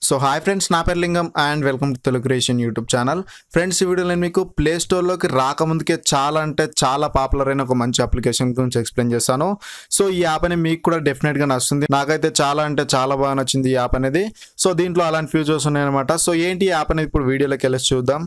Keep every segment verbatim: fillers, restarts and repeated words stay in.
So hi friends, నా పేరు Lingam and welcome to Telugu creation YouTube channel. Friends, ఈ వీడియోలో నేను మీకు ప్లే స్టోర్లోకి రాకముందుకే చాలా అంటే చాలా పాపులర్ అయిన ఒక మంచి అప్లికేషన్ గురించి ఎక్స్ప్లెయిన్ చేస్తాను. సో ఈ యాప్ అనేది మీకు కూడా డెఫినెట్గా నచ్చుతుంది. నాకైతే చాలా అంటే చాలా బాగా నచ్చింది ఈ యాప్ అనేది. సో దీంట్లో అలాంటి ఫ్యూచర్స్ ఉన్నాయన్నమాట. సో ఏంటి ఈ యాప్ అనేది ఇప్పుడు వీడియోలోకి వెళ్ళి చూద్దాం.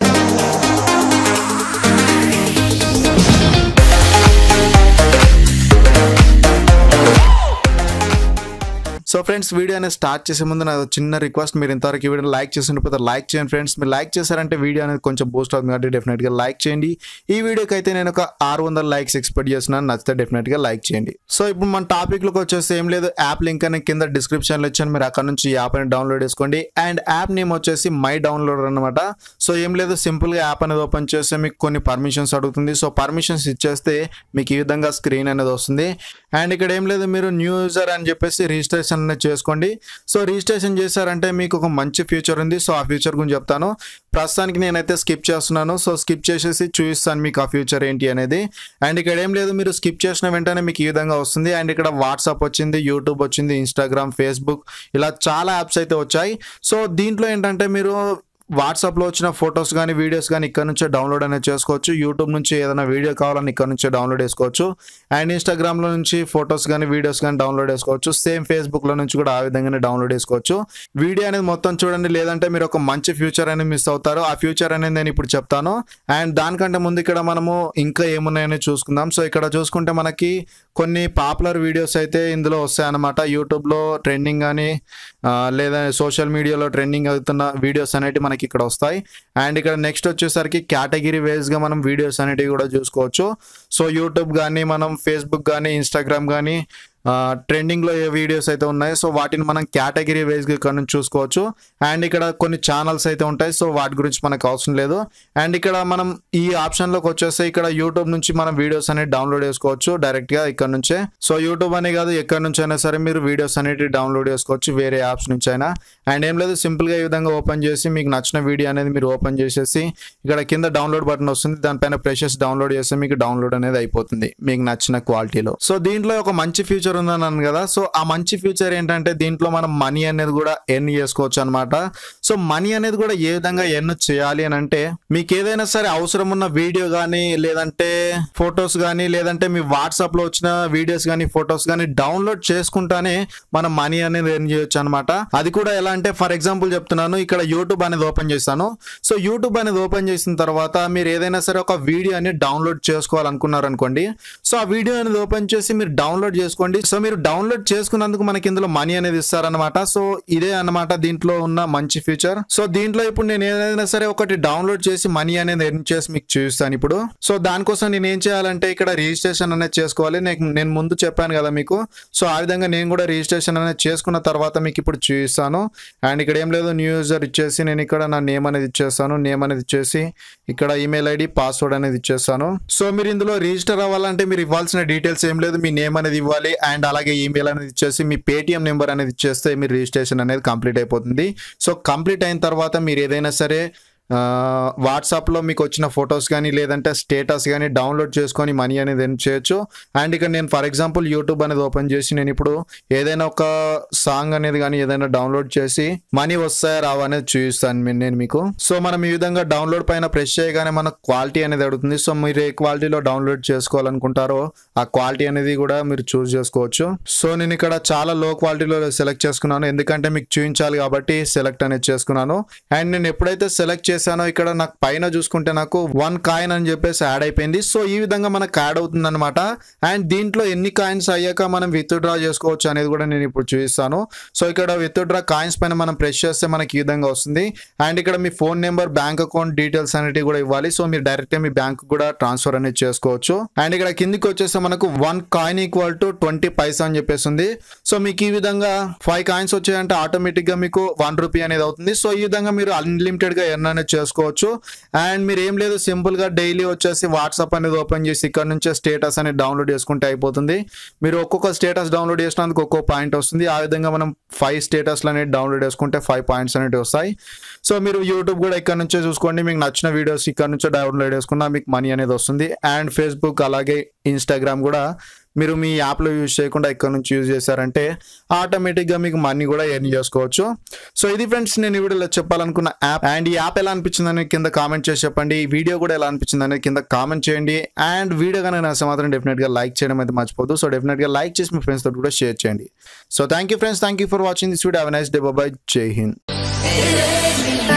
సో ఫ్రెండ్స్, వీడియో అనేది స్టార్ట్ చేసే ముందు నాకు చిన్న రిక్వెస్ట్, మీరు ఇంతవరకు ఈ వీడియో లైక్ చేసి ఉండిపోతే లైక్ చేయండి ఫ్రెండ్స్. మీరు లైక్ చేశారంటే వీడియో అనేది కొంచెం బూస్ట్ అవుతుంది కాబట్టి డెఫినెట్గా లైక్ చేయండి. ఈ వీడియోకి అయితే నేను ఒక ఆరు వందల లైక్స్ ఎక్స్పెక్ట్ చేస్తున్నాను. నచ్చితే డెఫినెట్గా లైక్ చేయండి. సో ఇప్పుడు మన టాపిక్లోకి వచ్చేసి ఏం లేదు, యాప్ లింక్ అనేది కింద డిస్క్రిప్షన్లో ఇచ్చాను. మీరు అక్కడ నుంచి ఈ యాప్ అనేది డౌన్లోడ్ చేసుకోండి. అండ్ యాప్ నేమ్ వచ్చేసి మై డౌన్లోడర్ అనమాట. సో ఏం లేదు, సింపుల్గా యాప్ అనేది ఓపెన్ చేస్తే మీకు కొన్ని పర్మిషన్స్ అడుగుతుంది. సో పర్మిషన్స్ ఇచ్చేస్తే మీకు ఈ విధంగా స్క్రీన్ అనేది వస్తుంది. అండ్ ఇక్కడ ఏం లేదు, మీరు న్యూ యూజర్ అని చెప్పేసి రిజిస్ట్రేషన్ చేసుకోండి. సో రిజిస్ట్రేషన్ చేశారంటే మీకు ఒక మంచి ఫ్యూచర్ ఉంది. సో ఆ ఫ్యూచర్ గురించి చెప్తాను. ప్రస్తుతానికి నేనైతే స్కిప్ చేస్తున్నాను. సో స్కిప్ చేసేసి చూపిస్తాను మీకు ఆ ఫ్యూచర్ ఏంటి అనేది. అండ్ ఇక్కడ ఏం లేదు, మీరు స్కిప్ చేసిన వెంటనే మీకు ఈ విధంగా వస్తుంది. అండ్ ఇక్కడ వాట్సాప్ వచ్చింది, యూట్యూబ్ వచ్చింది, ఇన్స్టాగ్రామ్, ఫేస్బుక్, ఇలా చాలా యాప్స్ అయితే వచ్చాయి. సో దీంట్లో ఏంటంటే మీరు వాట్సాప్లో వచ్చిన ఫొటోస్ కానీ వీడియోస్ కానీ ఇక్కడ నుంచే డౌన్లోడ్ అనేది చేసుకోవచ్చు. యూట్యూబ్ నుంచి ఏదైనా వీడియో కావాలని ఇక్కడ నుంచే డౌన్లోడ్ చేసుకోవచ్చు. అండ్ ఇన్స్టాగ్రామ్లో నుంచి ఫొటోస్ కానీ వీడియోస్ కానీ డౌన్లోడ్ చేసుకోవచ్చు. సేమ్ ఫేస్బుక్లో నుంచి కూడా ఆ విధంగానే డౌన్లోడ్ చేసుకోవచ్చు. వీడియో అనేది మొత్తం చూడండి, లేదంటే మీరు ఒక మంచి ఫ్యూచర్ అనేది మిస్ అవుతారు. ఆ ఫ్యూచర్ అనేది నేను ఇప్పుడు చెప్తాను. అండ్ దానికంటే ముందు ఇక్కడ మనము ఇంకా ఏమున్నాయని చూసుకుందాం. సో ఇక్కడ చూసుకుంటే మనకి కొన్ని పాపులర్ వీడియోస్ అయితే ఇందులో వస్తాయన్నమాట. యూట్యూబ్లో ట్రెండింగ్ కానీ లేదా సోషల్ మీడియాలో ట్రెండింగ్ అవుతున్న వీడియోస్ అనేవి మనకి ఇక్కడ వస్తాయి. అండ్ ఇక్కడ నెక్స్ట్ వచ్చేసరికి కేటగిరీ వైజ్గా మనం వీడియోస్ అనేటివి కూడా చూసుకోవచ్చు. సో యూట్యూబ్ కానీ మనం ఫేస్బుక్ కానీ ఇన్స్టాగ్రామ్ కానీ ట్రెండింగ్లో ఏ వీడియోస్ అయితే ఉన్నాయి, సో వాటిని మనం కేటగిరీ వైజ్గా ఇక్కడ నుంచి చూసుకోవచ్చు. అండ్ ఇక్కడ కొన్ని ఛానల్స్ అయితే ఉంటాయి. సో వాటి గురించి మనకు అవసరం లేదు. అండ్ ఇక్కడ మనం ఈ ఆప్షన్లోకి వచ్చేస్తే ఇక్కడ యూట్యూబ్ నుంచి మనం వీడియోస్ అనేది డౌన్లోడ్ చేసుకోవచ్చు డైరెక్ట్గా ఇక్కడ నుంచే. సో యూట్యూబ్ అనే కాదు, ఎక్కడి నుంచి అయినా సరే మీరు వీడియోస్ అనేవి డౌన్లోడ్ చేసుకోవచ్చు, వేరే యాప్స్ నుంచి అయినా. అండ్ ఏం లేదు, సింపుల్గా ఈ విధంగా ఓపెన్ చేసి మీకు నచ్చిన వీడియో అనేది మీరు ఓపెన్ చేసేసి ఇక్కడ కింద డౌన్లోడ్ బటన్ వస్తుంది, దానిపైన ప్రెస్ చేసి డౌన్లోడ్ చేస్తే మీకు డౌన్లోడ్ అనేది అయిపోతుంది మీకు నచ్చిన క్వాలిటీలో. సో దీంట్లో ఒక మంచి ఫ్యూచర్ ఉందన్నాను కదా. సో ఆ మంచి ఫ్యూచర్ ఏంటంటే దీంట్లో మనం మనీ అనేది కూడా ఎర్న్ చేసుకోవచ్చు అనమాట. సో మనీ అనేది కూడా ఏ విధంగా ఎర్న్ చేయాలి అని అంటే, మీకు ఏదైనా సరే అవసరం ఉన్న వీడియో కానీ లేదంటే ఫొటోస్ కానీ లేదంటే మీ వాట్సాప్ లో వచ్చిన వీడియోస్ కానీ ఫొటోస్ కానీ డౌన్లోడ్ చేసుకుంటానే మనం మనీ అనేది ఎర్న్ చేయొచ్చు అనమాట. అది కూడా ఎలా అంటే, ఫర్ ఎగ్జాంపుల్ చెప్తున్నాను, ఇక్కడ యూట్యూబ్ అనేది ఓపెన్ చేస్తాను. సో యూట్యూబ్ అనేది ఓపెన్ చేసిన తర్వాత మీరు ఏదైనా సరే ఒక వీడియో అనేది డౌన్లోడ్ చేసుకోవాలనుకున్నారు అనుకోండి. సో ఆ వీడియో అనేది ఓపెన్ చేసి మీరు డౌన్లోడ్ చేసుకోండి. సో మీరు డౌన్లోడ్ చేసుకున్నందుకు మనకి ఇందులో మనీ అనేది ఇస్తారనమాట. సో ఇదే అన్నమాట దీంట్లో ఉన్న మంచి ఫ్యూచర్. సో దీంట్లో ఇప్పుడు నేను ఏదైనా సరే ఒకటి డౌన్లోడ్ చేసి మనీ అనేది ఎర్న్ చేసి మీకు చూపిస్తాను ఇప్పుడు. సో దానికోసం నేను ఏం చేయాలంటే ఇక్కడ రిజిస్ట్రేషన్ అనేది చేసుకోవాలి. నేను ముందు చెప్పాను కదా మీకు. సో ఆ విధంగా నేను కూడా రిజిస్ట్రేషన్ అనేది చేసుకున్న తర్వాత మీకు ఇప్పుడు చూపిస్తాను. అండ్ ఇక్కడ ఏం లేదు, న్యూ యూజర్ ఇచ్చేసి నేను ఇక్కడ నా నేమ్ అనేది ఇచ్చేస్తాను. నేమ్ అనేది ఇచ్చేసి ఇక్కడ ఈమెయిల్ ఐడి పాస్వర్డ్ అనేది ఇచ్చేస్తాను. సో మీరు ఇందులో రిజిస్టర్ అవ్వాలంటే మీరు ఇవ్వాల్సిన డీటెయిల్స్ ఏం లేదు, మీ నేమ్ అనేది ఇవ్వాలి. అండ్ అలాగే ఈమెయిల్ అనేది ఇచ్చేసి మీ పేటిఎం నెంబర్ అనేది ఇచ్చేస్తే మీ రిజిస్ట్రేషన్ అనేది కంప్లీట్ అయిపోతుంది. సో కంప్లీట్ అయిన తర్వాత మీరు ఏదైనా సరే వాట్సాప్లో మీకు వచ్చిన ఫొటోస్ కానీ లేదంటే స్టేటస్ కానీ డౌన్లోడ్ చేసుకొని మనీ అనేది ఎర్న్ చేయొచ్చు. అండ్ ఇక్కడ నేను ఫర్ ఎగ్జాంపుల్ యూట్యూబ్ అనేది ఓపెన్ చేసి నేను ఇప్పుడు ఏదైనా ఒక సాంగ్ అనేది కానీ ఏదైనా డౌన్లోడ్ చేసి మనీ వస్తాయా రావా అనేది చూపిస్తాను నేను మీకు. సో మనం ఈ విధంగా డౌన్లోడ్ పైన ప్రెస్ చేయగానే మనకు క్వాలిటీ అనేది అడుగుతుంది. సో మీరు ఏ క్వాలిటీలో డౌన్లోడ్ చేసుకోవాలనుకుంటారో ఆ క్వాలిటీ అనేది కూడా మీరు చూస్ చేసుకోవచ్చు. సో నేను ఇక్కడ చాలా లో క్వాలిటీలో సెలెక్ట్ చేసుకున్నాను, ఎందుకంటే మీకు చూపించాలి కాబట్టి సెలెక్ట్ అనేది చేసుకున్నాను. అండ్ నేను ఎప్పుడైతే సెలెక్ట్ చేశానో ఇక్కడ నాకు పైన చూసుకుంటే నాకు వన్ కాయిన్ అని చెప్పేసి యాడ్ అయిపోయింది. సో ఈ విధంగా మనకు యాడ్ అవుతుంది అనమాట. అండ్ దీంట్లో ఎన్ని కాయిన్స్ అయ్యాక మనం విత్ డ్రా చేసుకోవచ్చు అనేది కూడా నేను ఇప్పుడు చూపిస్తాను. సో ఇక్కడ విత్ డ్రా కాయిన్స్ పైన మనం ప్రెస్ చేస్తే మనకి ఈ విధంగా వస్తుంది. అండ్ ఇక్కడ మీ phone number, bank account details అనేవి కూడా ఇవ్వాలి. సో మీరు డైరెక్ట్ మీ బ్యాంక్ కూడా ట్రాన్స్ఫర్ అనేది చేసుకోవచ్చు. అండ్ ఇక్కడ కిందికి వచ్చేస్తే మనకు one coin equal to twenty paisa అని చెప్పేసి ఉంది. సో మీకు ఈ విధంగా ఫైవ్ కాయిన్స్ వచ్చాయంటే ఆటోమేటిక్ గా మీకు వన్ రూపీ అనేది అవుతుంది. సో ఈ విధంగా మీరు అన్లిమిటెడ్ గా ఎర్న్ అనేది చేసుకోవచ్చు. అండ్ మీరు ఏం లేదు, సింపుల్ గా డైలీ వచ్చేసి వాట్సాప్ అనేది ఓపెన్ చేసి ఇక్కడ నుంచే స్టేటస్ అనేది డౌన్లోడ్ చేసుకుంటే అయిపోతుంది. మీరు ఒక్కొక్క స్టేటస్ డౌన్లోడ్ చేసినందుకు ఒక్కొక్క పాయింట్ వస్తుంది. ఆ విధంగా మనం ఫైవ్ స్టేటస్లు అనేది డౌన్లోడ్ చేసుకుంటే ఫైవ్ పాయింట్స్ అనేవి వస్తాయి. సో మీరు యూట్యూబ్ కూడా ఇక్కడ నుంచే చూసుకోండి, మీకు నచ్చిన వీడియోస్ ఇక్కడ నుంచే డౌన్లోడ్ చేసుకున్నా మీకు మనీ అనేది వస్తుంది. అండ్ ఫేస్బుక్ అలాగే ఇన్స్టాగ్రామ్ కూడా మీరు మీ యాప్లో యూజ్ చేయకుండా ఇక్కడ నుంచి యూజ్ చేశారంటే ఆటోమేటిక్గా మీకు మనీ కూడా ఎర్న్ చేసుకోవచ్చు. సో ఇది ఫ్రెండ్స్ నేను ఈ వీడియోలో చెప్పాలనుకున్న యాప్. అండ్ ఈ యాప్ ఎలా అనిపించింది అనేది కింద కామెంట్ చేసి చెప్పండి. ఈ వీడియో కూడా ఎలా అనిపించింది అనేది కింద కామెంట్ చేయండి. అండ్ వీడియో కానీ నచ్చితే మాత్రం డెఫినెట్గా లైక్ చేయడం అయితే మర్చిపోదు. సో డెఫినెట్గా లైక్ చేసి మీ ఫ్రెండ్స్ తోటి కూడా షేర్ చేయండి. So thank you friends, thank you for watching this video. Have a nice day. Bye bye. జై హింద్.